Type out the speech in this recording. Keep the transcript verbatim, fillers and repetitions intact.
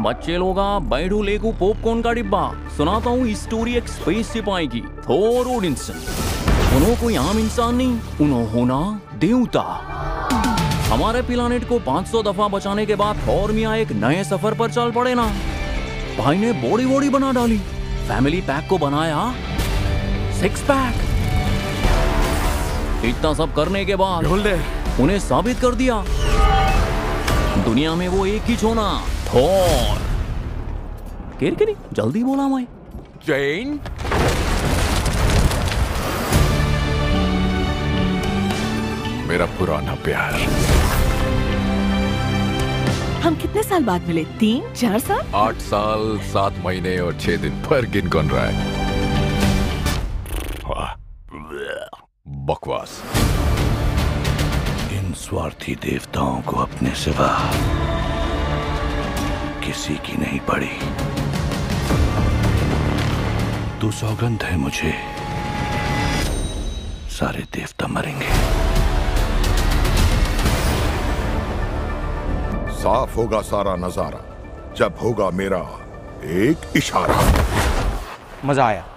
बच्चे लोग बैठू लेकू पॉपकॉर्न का डिब्बा सुनाता हूँ स्टोरी एक स्पेस सिपाही की, थोर ओडिंसन। उन्हों कोई आम इंसान नहीं, उन्हों होना देवता। हमारे प्लानेट को पाँच सौ दफा बचाने के बाद थोर मियाँ एक नए सफर पर चल पड़े ना। भाई ने बॉडी बॉडी बना डाली, फैमिली पैक को बनाया सिक्स पैक। इतना सब करने के बाद उन्हें साबित कर दिया दुनिया में वो एक ही छोना थोर। केर के नहीं जल्दी बोला मैं। जैन मेरा पुराना प्यार। हम कितने साल बाद मिले? तीन चार साल? आठ साल सात महीने और छह दिन पर गिन कौन रहा है? बकवास। इन स्वार्थी देवताओं को अपने सिवा किसी की नहीं पड़ी। तू सौगंध है मुझे, सारे देवता मरेंगे। साफ होगा सारा नजारा जब होगा मेरा एक इशारा। मजा आया।